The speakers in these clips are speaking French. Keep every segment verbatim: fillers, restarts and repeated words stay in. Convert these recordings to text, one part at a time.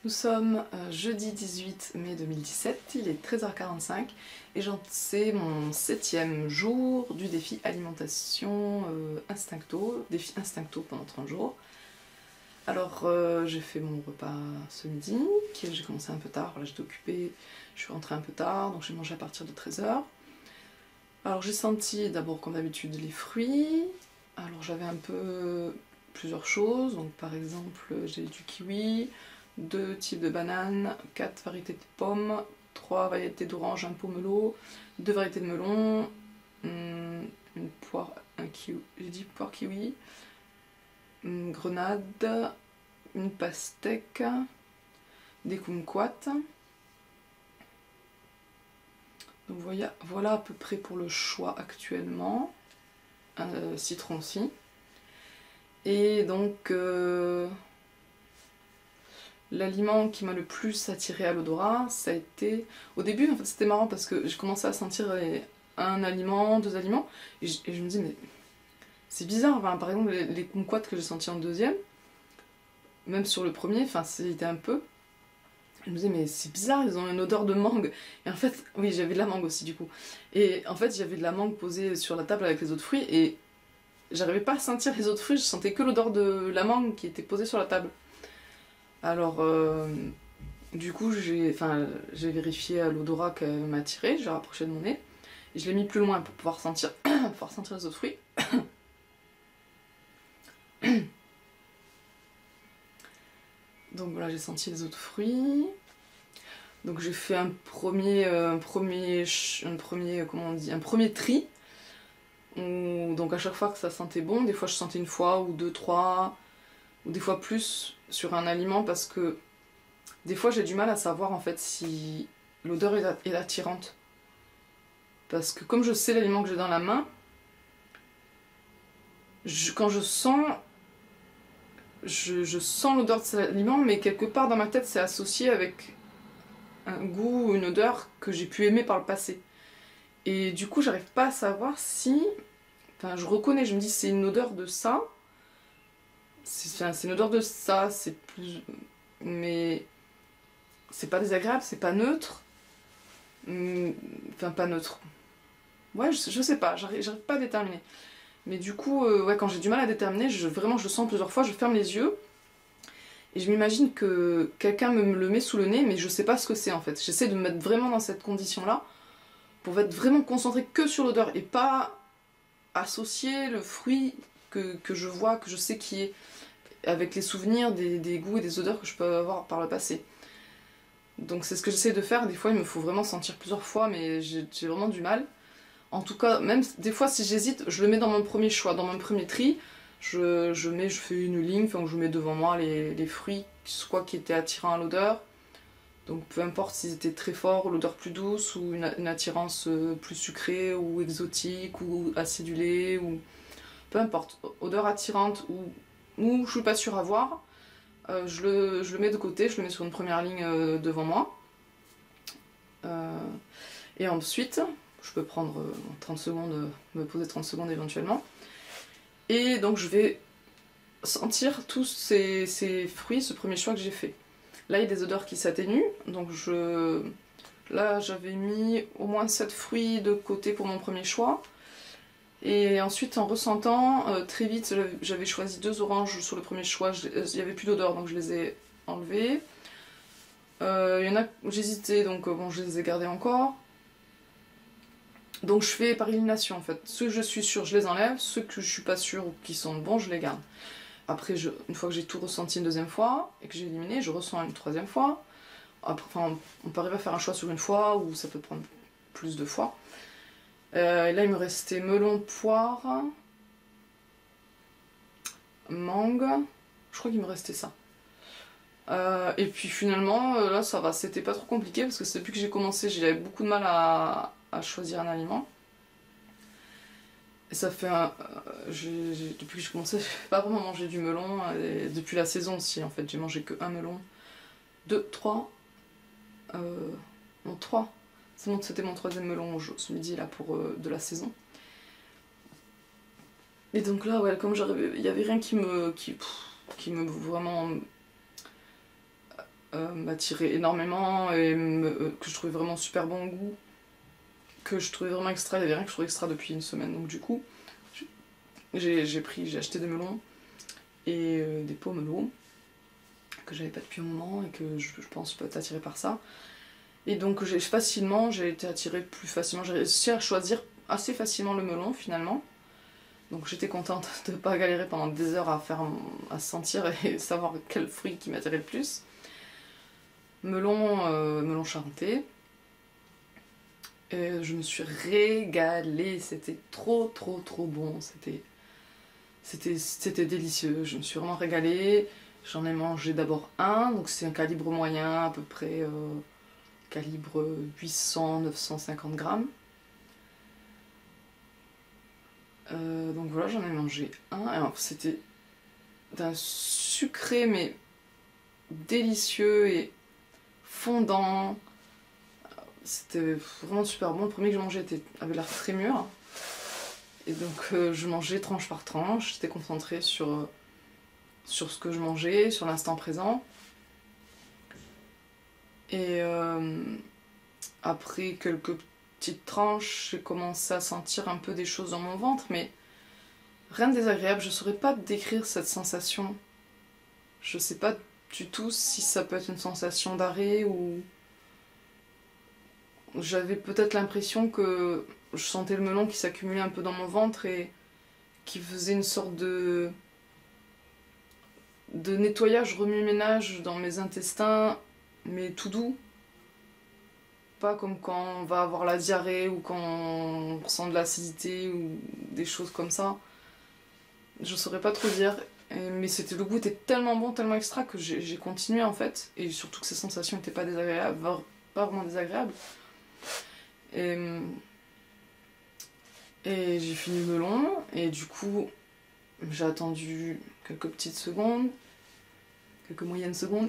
Nous sommes euh, jeudi dix-huit mai deux mille dix-sept, il est treize heures quarante-cinq et c'est mon septième jour du défi alimentation euh, instincto, défi instincto pendant trente jours. Alors euh, j'ai fait mon repas ce midi, j'ai commencé un peu tard, voilà, j'étais occupée, je suis rentrée un peu tard, donc j'ai mangé à partir de treize heures. Alors j'ai senti d'abord comme d'habitude les fruits, alors j'avais un peu plusieurs choses, donc par exemple j'ai du kiwi, deux types de bananes, quatre variétés de pommes, trois variétés d'oranges, un pomelo, deux variétés de melon, une poire, un kiwi, j'ai dit poire kiwi, une grenade, une pastèque, des kumquats. Donc voilà, voilà à peu près pour le choix actuellement. Un euh, citron aussi. Et donc euh, l'aliment qui m'a le plus attiré à l'odorat, ça a été... Au début, en fait, c'était marrant parce que j'ai commencé à sentir les... un aliment, deux aliments, et je, et je me dis, mais c'est bizarre. Enfin, par exemple, les, les kumquats que j'ai sentis en deuxième, même sur le premier, enfin, c'était un peu... Je me disais, mais c'est bizarre, ils ont une odeur de mangue. Et en fait, oui, j'avais de la mangue aussi, du coup. Et en fait, j'avais de la mangue posée sur la table avec les autres fruits, et j'arrivais pas à sentir les autres fruits, je sentais que l'odeur de la mangue qui était posée sur la table. Alors, euh, du coup, j'ai enfin, j'ai vérifié l'odorat qu'elle m'a tiré, j'ai rapproché de mon nez, et je l'ai mis plus loin pour pouvoir sentir, pour pouvoir sentir les autres fruits. Donc voilà, j'ai senti les autres fruits. Donc j'ai fait un premier, euh, un premier, un premier, comment on dit, un premier tri. Où, donc à chaque fois que ça sentait bon, des fois je sentais une fois ou deux, trois, ou des fois plus sur un aliment parce que des fois j'ai du mal à savoir en fait si l'odeur est attirante. Parce que comme je sais l'aliment que j'ai dans la main, je, quand je sens, je, je sens l'odeur de cet aliment, mais quelque part dans ma tête c'est associé avec un goût ou une odeur que j'ai pu aimer par le passé. Et du coup j'arrive pas à savoir si... Enfin je reconnais, je me dis c'est une odeur de ça, c'est une odeur de ça, c'est plus... mais c'est pas désagréable, c'est pas neutre. Enfin pas neutre. Ouais, je, je sais pas, j'arrive pas à déterminer. Mais du coup, euh, ouais, quand j'ai du mal à déterminer, je, vraiment je le sens plusieurs fois, je ferme les yeux et je m'imagine que quelqu'un me le met sous le nez, mais je sais pas ce que c'est en fait. J'essaie de me mettre vraiment dans cette condition-là pour être vraiment concentrée que sur l'odeur et pas associer le fruit que, que je vois, que je sais qui est, avec les souvenirs des, des goûts et des odeurs que je peux avoir par le passé. Donc c'est ce que j'essaie de faire, des fois il me faut vraiment sentir plusieurs fois, mais j'ai vraiment du mal. En tout cas, même des fois si j'hésite, je le mets dans mon premier choix, dans mon premier tri, je, je mets, je fais une ligne, enfin, je mets devant moi les, les fruits, soit qui étaient attirants à l'odeur, donc peu importe s'ils étaient très forts, l'odeur plus douce, ou une, une attirance plus sucrée, ou exotique, ou acidulée, ou peu importe, odeur attirante, ou, ou je suis pas sûre à voir, euh, je, le, je le mets de côté, je le mets sur une première ligne euh, devant moi. Euh, et ensuite, je peux prendre euh, trente secondes, me poser trente secondes éventuellement. Et donc je vais sentir tous ces, ces fruits, ce premier choix que j'ai fait. Là il y a des odeurs qui s'atténuent, donc je... Là j'avais mis au moins sept fruits de côté pour mon premier choix. Et ensuite en ressentant, euh, très vite j'avais choisi deux oranges sur le premier choix, il n'y avait plus d'odeur donc je les ai enlevées. Euh, il y en a j'hésitais donc bon je les ai gardés encore. Donc je fais par élimination en fait. Ceux que je suis sûre, je les enlève. Ceux que je suis pas sûre ou qui sont bons, je les garde. Après, je, une fois que j'ai tout ressenti une deuxième fois et que j'ai éliminé, je ressens une troisième fois. Après, enfin, on peut arriver à faire un choix sur une fois ou ça peut prendre plus de fois. Euh, et là, il me restait melon, poire, mangue. Je crois qu'il me restait ça. Euh, et puis finalement, là, ça va. C'était pas trop compliqué parce que depuis que j'ai commencé, j'avais beaucoup de mal à... à choisir un aliment. Et ça fait un... Euh, j'ai, j'ai, depuis que j'ai commencé, j'ai pas vraiment mangé du melon. Et depuis la saison aussi, en fait, j'ai mangé que un melon. Deux, trois. Euh, non, trois. C'était mon troisième melon ce midi, là, pour euh, de la saison. Et donc là, ouais, comme j'arrivais, il y avait rien qui me... qui, pff, qui me vraiment... euh, m'attirait énormément et me, euh, que je trouvais vraiment super bon goût, que je trouvais vraiment extra, il y avait rien que je trouvais extra depuis une semaine, donc du coup j'ai pris, j'ai acheté des melons et euh, des pomelos que j'avais pas depuis un moment et que je, je pense peut être attirée par ça. Et donc j'ai facilement, j'ai été attirée plus facilement, j'ai réussi à choisir assez facilement le melon finalement. Donc j'étais contente de ne pas galérer pendant des heures à, faire, à sentir et savoir quel fruit qui m'attirait le plus. Melon, euh, melon charentais. Et je me suis régalée, c'était trop trop trop bon, c'était c'était délicieux, je me suis vraiment régalée. J'en ai mangé d'abord un, donc c'est un calibre moyen, à peu près euh, calibre huit cents à neuf cent cinquante grammes. Euh, donc voilà, j'en ai mangé un, c'était d'un sucré mais délicieux et fondant. C'était vraiment super bon, le premier que j'ai mangé était, avait l'air très mûr. Et donc euh, je mangeais tranche par tranche, j'étais concentrée sur, euh, sur ce que je mangeais, sur l'instant présent. Et euh, après quelques petites tranches, j'ai commencé à sentir un peu des choses dans mon ventre, mais rien de désagréable, je saurais pas décrire cette sensation. Je sais pas du tout si ça peut être une sensation d'arrêt ou... J'avais peut-être l'impression que je sentais le melon qui s'accumulait un peu dans mon ventre et qui faisait une sorte de... de nettoyage, remue-ménage dans mes intestins, mais tout doux. Pas comme quand on va avoir la diarrhée ou quand on ressent de l'acidité ou des choses comme ça. Je saurais pas trop dire, mais c'était, le goût était tellement bon, tellement extra que j'ai continué en fait. Et surtout que ces sensations n'étaient pas désagréables, pas vraiment désagréables. Et, et j'ai fini le melon, et du coup j'ai attendu quelques petites secondes, quelques moyennes secondes.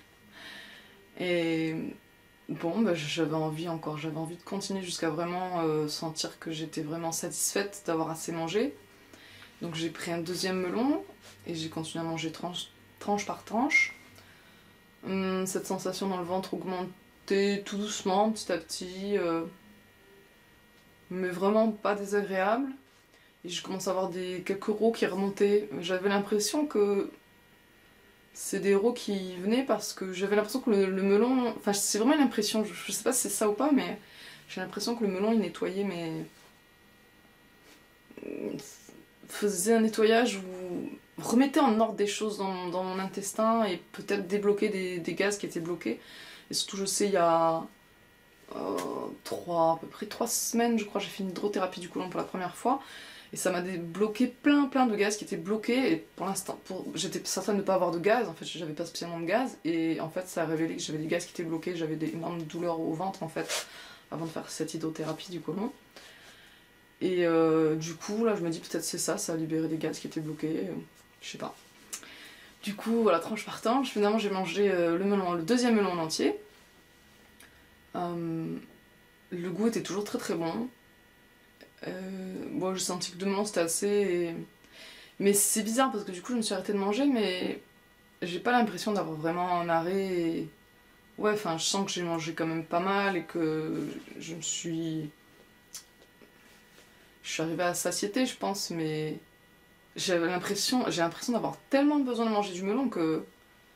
Et bon, bah, j'avais envie encore, j'avais envie de continuer jusqu'à vraiment euh, sentir que j'étais vraiment satisfaite d'avoir assez mangé. Donc j'ai pris un deuxième melon et j'ai continué à manger tranche, tranche par tranche. Hum, cette sensation dans le ventre augmentait tout doucement, petit à petit, euh, mais vraiment pas désagréable. Et je commence à avoir des, quelques rots qui remontaient. J'avais l'impression que c'est des rots qui venaient parce que j'avais l'impression que le, le melon... Enfin, c'est vraiment une impression, je, je sais pas si c'est ça ou pas, mais j'ai l'impression que le melon, il nettoyait mes... faisait un nettoyage ou remettait en ordre des choses dans, dans mon intestin et peut-être débloquer des, des gaz qui étaient bloqués. Et surtout, je sais, il y a euh, trois, à peu près trois semaines, je crois, j'ai fait une hydrothérapie du côlon pour la première fois. Et ça m'a débloqué plein plein de gaz qui étaient bloqués. Et pour l'instant, pour... j'étais certaine de ne pas avoir de gaz. En fait, j'avais pas spécialement de gaz. Et en fait, ça a révélé que j'avais des gaz qui étaient bloqués. J'avais des énormes douleurs au ventre, en fait, avant de faire cette hydrothérapie du côlon. Et euh, du coup, là, je me dis peut-être c'est ça, ça a libéré des gaz qui étaient bloqués. Euh, je sais pas. Du coup, voilà, tranche par tranche. Finalement, j'ai mangé euh, le melon, le deuxième melon en entier. Euh, le goût était toujours très très bon. Euh, bon, j'ai senti que deux melons c'était assez. Et... Mais c'est bizarre parce que du coup, je me suis arrêtée de manger, mais j'ai pas l'impression d'avoir vraiment un arrêt. Et... Ouais, enfin, je sens que j'ai mangé quand même pas mal et que je me suis. Je suis arrivée à satiété, je pense, mais j'avais l'impression, j'ai l'impression d'avoir tellement besoin de manger du melon que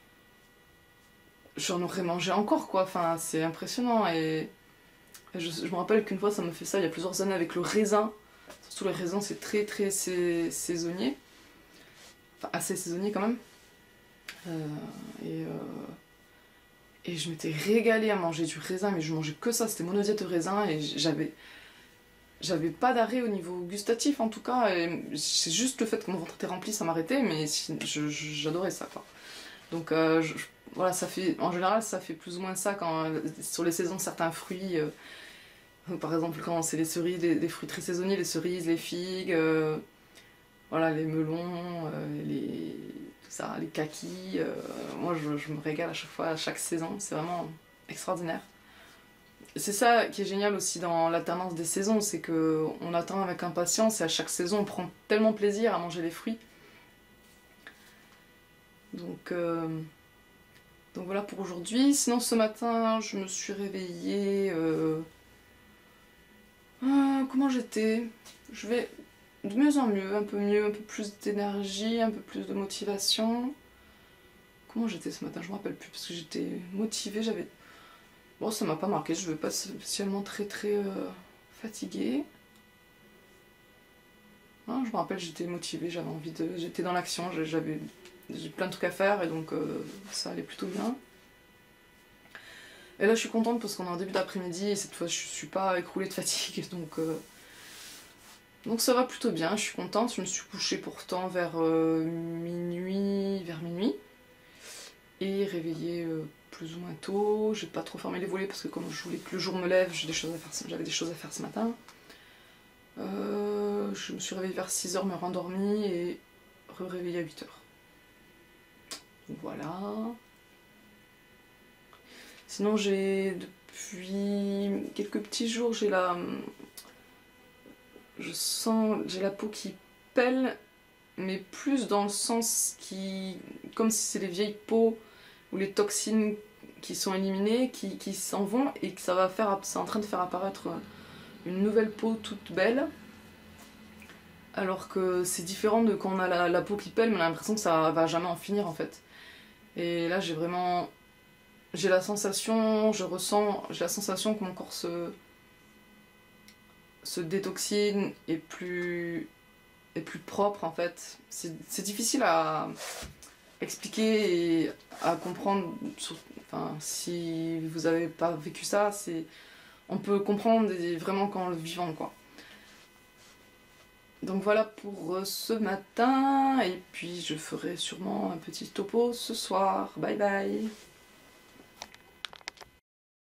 j'en aurais mangé encore, quoi. Enfin, c'est impressionnant. Et je, je me rappelle qu'une fois, ça me fait ça il y a plusieurs années avec le raisin. Surtout le raisin, c'est très très sais saisonnier. Enfin, assez saisonnier quand même. Euh, et, euh, et je m'étais régalée à manger du raisin, mais je mangeais que ça, c'était monodiète de raisin et j'avais. J'avais pas d'arrêt au niveau gustatif en tout cas, c'est juste le fait que mon ventre était rempli, ça m'arrêtait, mais j'adorais ça quoi. Donc euh, je, voilà, ça fait, en général ça fait plus ou moins ça quand sur les saisons certains fruits, euh, par exemple quand c'est les cerises, les, les fruits très saisonniers, les cerises, les figues, euh, voilà, les melons, euh, les, tout ça, les kakis, euh, moi je, je me régale à chaque fois, à chaque saison, c'est vraiment extraordinaire. C'est ça qui est génial aussi dans l'alternance des saisons, c'est qu'on attend avec impatience et à chaque saison on prend tellement plaisir à manger les fruits. Donc, euh, Donc voilà pour aujourd'hui. Sinon ce matin je me suis réveillée... Euh... Euh, comment j'étais? Je vais de mieux en mieux, un peu mieux, un peu plus d'énergie, un peu plus de motivation. Comment j'étais ce matin? Je me rappelle plus parce que j'étais motivée, j'avais... Bon, ça m'a pas marqué, je vais pas spécialement très très euh, fatiguée. Hein, je me rappelle, j'étais motivée, j'avais envie de... J'étais dans l'action, j'avais j'ai plein de trucs à faire et donc euh, ça allait plutôt bien. Et là je suis contente parce qu'on est en début d'après-midi et cette fois je suis pas écroulée de fatigue, donc... Euh... Donc ça va plutôt bien, je suis contente, je me suis couchée pourtant vers euh, minuit, vers minuit. Et réveillée euh, plus ou moins tôt, j'ai pas trop fermé les volets parce que comme je voulais que le jour me lève, j'ai des choses à faire, j'avais des choses à faire ce matin. Euh, je me suis réveillée vers six heures, me rendormie et re-réveillée à huit heures. Donc voilà. Sinon j'ai depuis quelques petits jours, j'ai la... Je sens... j'ai la peau qui pèle, mais plus dans le sens qui... comme si c'est les vieilles peaux ou les toxines qui sont éliminées, qui, qui s'en vont et que ça va faire... c'est en train de faire apparaître une nouvelle peau toute belle. Alors que c'est différent de quand on a la, la peau qui pèle, mais on a l'impression que ça va jamais en finir en fait. Et là j'ai vraiment... j'ai la sensation, je ressens, j'ai la sensation que mon corps se... se détoxine et plus... est plus propre en fait. C'est difficile à expliquer et à comprendre, enfin si vous avez pas vécu ça, c'est on peut comprendre vraiment qu'en le vivant quoi. Donc voilà pour ce matin et puis je ferai sûrement un petit topo ce soir. Bye bye.